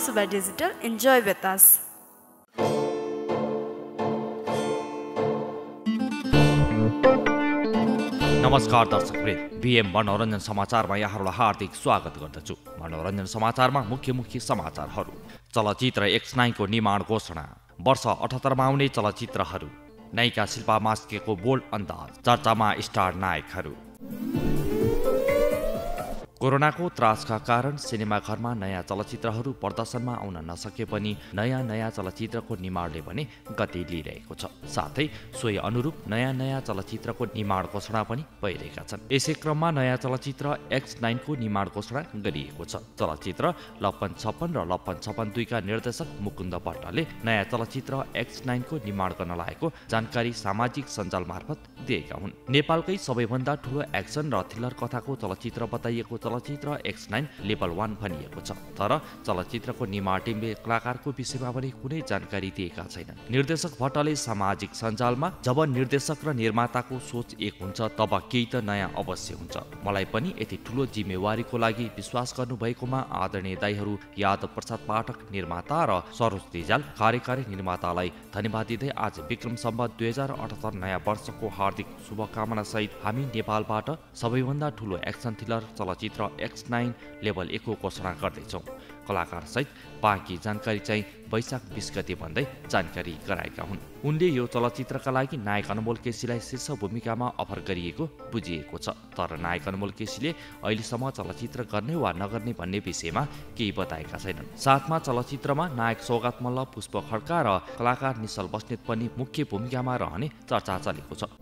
Suba Digital. Enjoy with us. नमस्कार दर्शकवृन्द, BM मनोरञ्जन समाचारमा यहाँहरूलाई हार्दिक स्वागत गर्दछु। मनोरञ्जन समाचारमा मुख्य समाचारहरू। चलचित्र X9 को निर्माण घोषणा। वर्ष 78 मा आउने चलचित्रहरू। नायिका शिल्पा मास्केको बोल्ड अन्दाज। चर्चामा स्टार नायकहरू। कोरोनाको त्रासका कारण सिनेमाघरमा नयाँ चलचित्रहरू प्रदर्शनमा आउन नसके पनि नयाँ चलचित्रको निर्माणले भने गति लिइरहेको छ। साथै सोही अनुरूप नयाँ चलचित्रको निर्माण घोषणा पनि भइरहेका छन्। यसै क्रममा नयाँ चलचित्र X9 को निर्माण घोषणा गरिएको छ। चलचित्र लप्पन 56 र लप्पन 56 का निर्देशक मुकुन्द भट्टले नयाँ चलचित्र X9 को निर्माण गर्न लागेको जानकारी सामाजिक सञ्जाल मार्फत दिएका हुन्। नेपालकै सबैभन्दा ठूलो एक्सन र थ्रिलर कथाको चलचित्र बताइएको चलचित्र X9 लेभल 1 भनिएको छ। तर चलचित्रको निर्माण टिमले कलाकारको विषयमा पनि कुनै जानकारी दिएका छैनन्। निर्देशक भट्टले सामाजिक सञ्जालमा जब निर्देशक र निर्माताको सोच एक हुन्छ तब केही त नयाँ अवश्य हुन्छ। मलाई पनि यति ठूलो जिम्मेवारीको लागि विश्वास गर्नु भएकोमा आदरणीय दाइहरू यादव प्रसाद पाठक निर्माता र सरोज रिजाल कार्यकारी निर्मातालाई धन्यवाद दिँदै आज विक्रम सम्वत 2078 नयाँ वर्षको हार्दिक शुभकामना सहित हामी नेपालबाट सबैभन्दा ठूलो एक्सन थ्रिलर चलचित्र X9 लेभल 1 को घोषणा गर्दैछौँ। कलाकार सहित बाँकी जानकारी चाहिँ वैशाख 20 गते भन्दै जानकारी गराएका हुन्। उनले यो चलचित्रका लागि नायक अनमोल केसीलाई शीर्ष भूमिकामा अफर गरिएको बुझिएको छ। तर नायक अनमोल केसीले अहिलेसम्म चलचित्र गर्ने वा नगर्ने भन्ने विषयमा केही बताएका छैनन्। साथमा चलचित्रमा नायक सौगात मल्ल, पुष्प खड्का र कलाकार निश्चल बस्नेत पनि मुख्य भूमिकामा रहने चर्चा चलेको छ।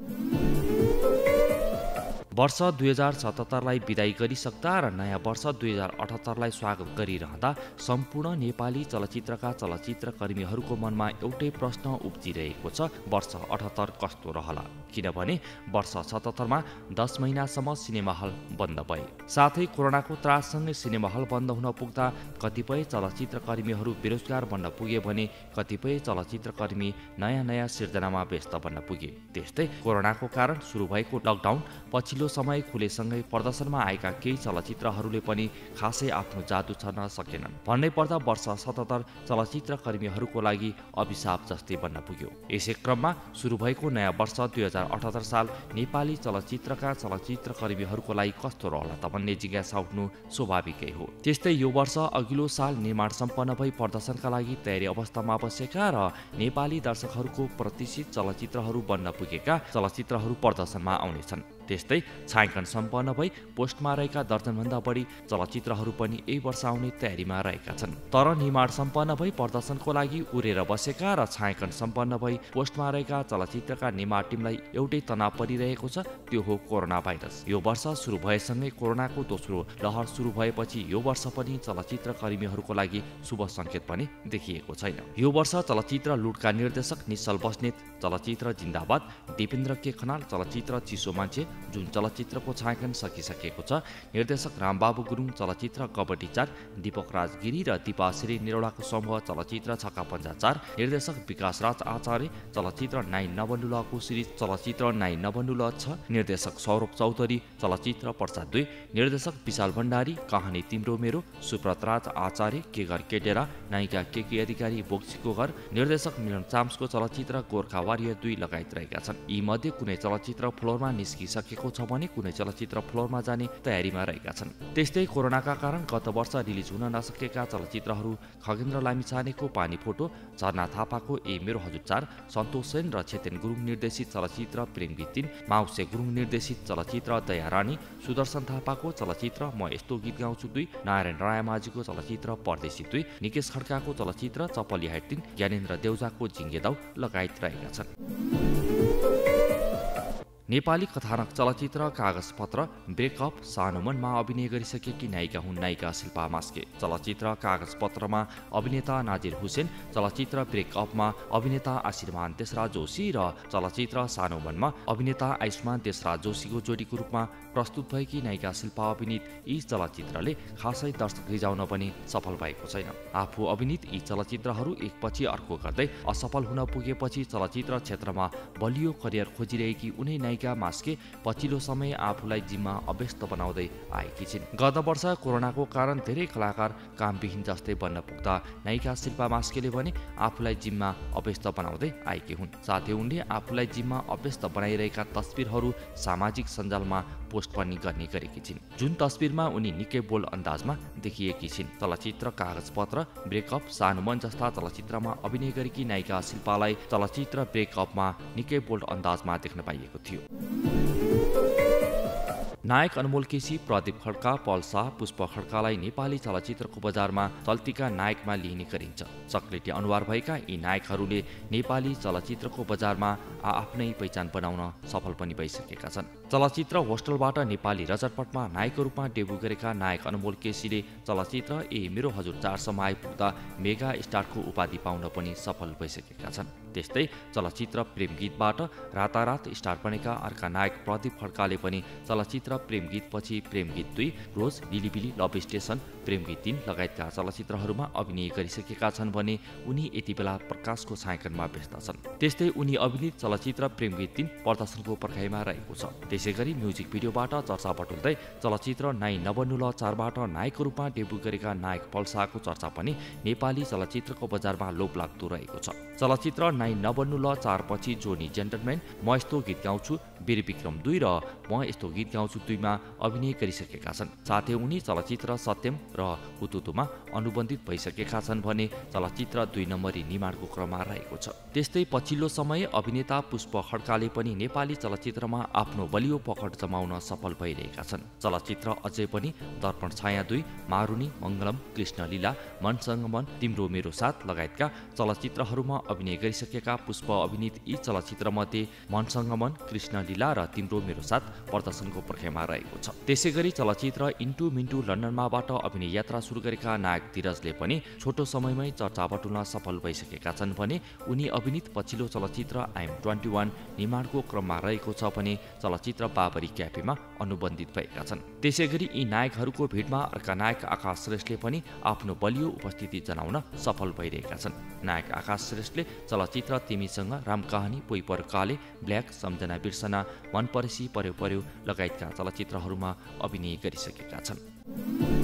वर्ष 2077 लाई बिदाई गरिसक्दा र नयाँ वर्ष 2078 लाई स्वागत गरिरहँदा सम्पूर्ण नेपाली चलचित्रका चलचित्रकर्मीहरूको मनमा एउटै प्रश्न उब्जिरहेको छ, वर्ष 78 कस्तो रहला? किनभने वर्ष 77 मा 10 महिनासम्म सिनेमा हल बन्द भए। साथै कोरोनाको त्राससँगै सिनेमा हल बन्द हुन पुग्दा कतिपय चलचित्रकर्मीहरू बेरोजगार बन्न पुगे भने कतिपय चलचित्रकर्मी नयाँ सिर्जनामा व्यस्त बन्न पुगे। त्यस्तै कोरोनाको कारण सुरु भएको लकडाउन पछिल्लो समय खुलेसँगै प्रदर्शनमा आएका केही चलचित्रहरूले पनि खासै आफ्नो जादु छर्न सकेनन्। भन्नै पर्दा वर्ष 77 चलचित्रकर्मीहरूको लागि अभिशाप जस्तै बन्न पुग्यो। यसै क्रममा सुरु भएको नयाँ वर्ष 2078 साल नेपाली चलचित्रका चलचित्रकर्मीहरूको लागि कस्तो रहला त भन्ने जिज्ञासा उठ्नु स्वाभाविकै हो। त्यस्तै यो वर्ष अघिल्लो साल निर्माण सम्पन्न भई प्रदर्शनका लागि तयारी अवस्थामा बसेका र नेपाली दर्शकहरूको प्रतिष्ठित चलचित्रहरू बन्न पुगेका चलचित्रहरू प्रदर्शनमा आउनेछन्। त्यस्तै छायाङ्कन सम्पन्न भई पोस्टमा रहेका दर्जनभन्दा बढी चलचित्रहरू पनि यही वर्ष आउने तयारीमा रहेका छन्। तर निर्माण सम्पन्न भई प्रदर्शनको लागि उरेर बसेका र छायाङ्कन सम्पन्न भई पोस्टमा रहेका चलचित्रका निर्माण टिमलाई एउटै तनाव परिरहेको छ, त्यो हो कोरोना भाइरस। यो वर्ष सुरु भएसँगै कोरोनाको दोस्रो लहर सुरु भएपछि यो वर्ष पनि चलचित्रकर्मीहरूको लागि शुभ सङ्केत पनि देखिएको छैन। यो वर्ष चलचित्र लुटका निर्देशक निश्चल बस्नेत, चलचित्र जिन्दाबाद दिपेन्द्र के खनाल, चलचित्र चिसो मान्छे जुन चलचित्रको छायाङ्कन सकिसकेको छ, निर्देशक रामबाबु गुरुङ, चलचित्र कबड्डी 4 दीपक राजगिरी र दीपाश्री निरौलाको समूह, चलचित्र छक्का पञ्जा 4 निर्देशक विकास राज आचार्य, चलचित्र नाइ नबन्डुलको सिरिज चलचित्र नाइ नबन्डुल 6 निर्देशक सौरभ चौधरी, चलचित्र पर्सा 2 निर्देशक विशाल भण्डारी, कहानी तिम्रो मेरो सुब्रत राज आचार्य, के घर के डेरा नायिका के अधिकारी, बोक्सीको घर निर्देशक मिलन चाम्सको चलचित्र गोर्खा वारियर 2 लगायत रहेका छन्। यी मध्ये कुनै चलचित्र फ्लोरमा निस्किसकेको छ भने कुनै चलचित्र फ्लोरमा जाने तयारीमा रहेका छन्। त्यस्तै कोरोनाका कारण गत वर्ष रिलिज हुन नसकेका चलचित्रहरू खगेन्द्र लामिछानेको पानी फोटो, झरना थापाको ए मेरो हजुर 4, सन्तोष सेन र छेतेन गुरुङ निर्देशित चलचित्र प्रेम गीत 3, माउसे गुरुङ निर्देशित चलचित्र दया रानी, सुदर्शन थापाको चलचित्र म यस्तो गीत गाउँछु 2, नारायण रायमाझीको चलचित्र परदेशी 2, निकेश खड्काको चलचित्र चपली हाइट 3, ज्ञानेन्द्र देउजाको जिङ्गेदाउ लगायत रहेका छन्। नेपाली कथानक चलचित्र कागजपत्र ब्रेकअप सानो मनमा अभिनय गरिसकेकी नायिका हुन् नायिका शिल्पा मास्के। चलचित्र कागजपत्रमा अभिनेता नाजिर हुसेन, चलचित्र ब्रेकअपमा अभिनेता आशीर्मान देशराज जोशी र चलचित्र सानो मनमा अभिनेता आयुष्मान देशराज जोशीको जोडीको रूपमा प्रस्तुत भएकी नायिका शिल्पा अभिनीत यी चलचित्रले खासै दर्शक रिझाउन पनि सफल भएको छैन। आफू अभिनीत यी चलचित्रहरू एकपछि अर्को गर्दै असफल हुन पुगेपछि चलचित्र क्षेत्रमा बलियो करियर खोजिरहेकी उनै नायिका नायिका मास्के पछिल्लो समय आफूलाई जिममा अभ्यस्त बनाउँदै आएकी छिन्। गत वर्ष कोरोनाको कारण धेरै कलाकार कामविहीन जस्तै बन्न पुग्दा नायिका शिल्पा मास्केले भने आफूलाई जिममा अभ्यस्त बनाउँदै आएकी हुन्। साथै उनले आफूलाई जिममा अभ्यस्त बनाइरहेका तस्बिरहरू सामाजिक सञ्जालमा पोस्ट पनि गर्ने गरेकी छिन्, जुन तस्बिरमा उनी निकै बोल्ड अन्दाजमा देखिएकी छिन्। चलचित्र कागजपत्र, ब्रेकअप, सानो मन जस्ता चलचित्रमा अभिनय गरेकी नायिका शिल्पालाई चलचित्र ब्रेकअपमा निकै बोल्ड अन्दाजमा देख्न पाइएको थियो। नायक अनमोल केसी, प्रदीप खड्का, पल शाह, पुष्प खड्कालाई नेपाली चलचित्रको बजारमा चल्तीका नायकमा लिइने गरिन्छ। चक्लेटी अनुहार भएका यी नायकहरूले नेपाली चलचित्रको बजारमा आफ्नै पहिचान बनाउन सफल पनि भइसकेका छन्। चलचित्र होस्टलबाट नेपाली रजतपटमा नायकको रूपमा डेब्यू गरेका नायक अनमोल केसीले चलचित्र ए मेरो हजुर 4 सम्म आइपुग्दा मेगा स्टारको उपाधि पाउन पनि सफल भइसकेका छन्। त्यस्तै चलचित्र प्रेम गीतबाट रातारात स्टार बनेका अर्का नायक प्रदीप खड्काले पनि चलचित्र प्रेम गीतपछि प्रेम गीत 2, रोज, लिलिबिली, लभ स्टेसन, प्रेम गीत 3 लगायतका चलचित्रहरूमा अभिनय गरिसकेका छन् भने उनी यति बेला प्रकाशको छायाङ्कनमा व्यस्त छन्। त्यस्तै उनी अभिनीत चलचित्र प्रेम गीत 3 प्रदर्शनको पर्खाइमा रहेको छ। त्यसैगरी म्युजिक भिडियोबाट चर्चा बटुल्दै चलचित्र नाइ नबन्नु ल 4बाट नायकको रूपमा डेब्यू गरेका नायक पल शाहको चर्चा पनि नेपाली चलचित्रको बजारमा लोभलाग्दो रहेको छ। चलचित्र नाइ नबन्नु ल 4 पछि जोनी जेन्टलम्यान, म यस्तो गीत गाउँछु, वीर विक्रम 2 र म यस्तो गीत गाउँछु 2 मा अभिनय गरिसकेका छन्। साथै उनी चलचित्र सत्यम र हुतुतुमा अनुबन्धित भइसकेका छन् भने चलचित्र 2 नम्बरी निर्माणको क्रममा रहेको छ। त्यस्तै पछिल्लो समय अभिनेता पुष्प खड्काले पनि नेपाली चलचित्रमा आफ्नो बलियो पकड जमाउन सफल भइरहेका छन्। चलचित्र अझै पनि दर्पण छाया 2, मारुनी, मङ्गलम, कृष्णलीला, मनसँग मन, तिम्रो मेरो साथ लगायतका चलचित्रहरूमा अभिनय गरिसकेका पुष्प अभिनीत यी चलचित्रमध्ये मनसँग मन, कृष्णलीला र तिम्रो मेरो साथ प्रदर्शनको पर्खाइमा रहेको छ। त्यसैगरी चलचित्र इन्टु मिन्टु लन्डनमाबाट अभिनय यात्रा सुरु गरेका नायक धीरजले पनि छोटो समयमै चर्चा बटुल्न सफल भइसकेका छन् भने उनी अभिनीत पछिल्लो चलचित्र आइएम 21 निर्माणको क्रममा रहेको छ भने चलचित्र बाबरी क्याफेमा अनुबन्धित भएका छन्। त्यसैगरी यी नायकहरूको भिडमा अर्का नायक आकाश श्रेष्ठले पनि आफ्नो बलियो उपस्थिति जनाउन सफल भइरहेका छन्। नायक आकाश श्रेष्ठले चलचित्र तिमीसँग, राम कहानी, पोइ पर काले, ब्ल्याक, सम्झना बिर्सना, मन परेसी पर्यो पर्यो लगायतका चलचित्रहरूमा अभिनय गरिसकेका छन्।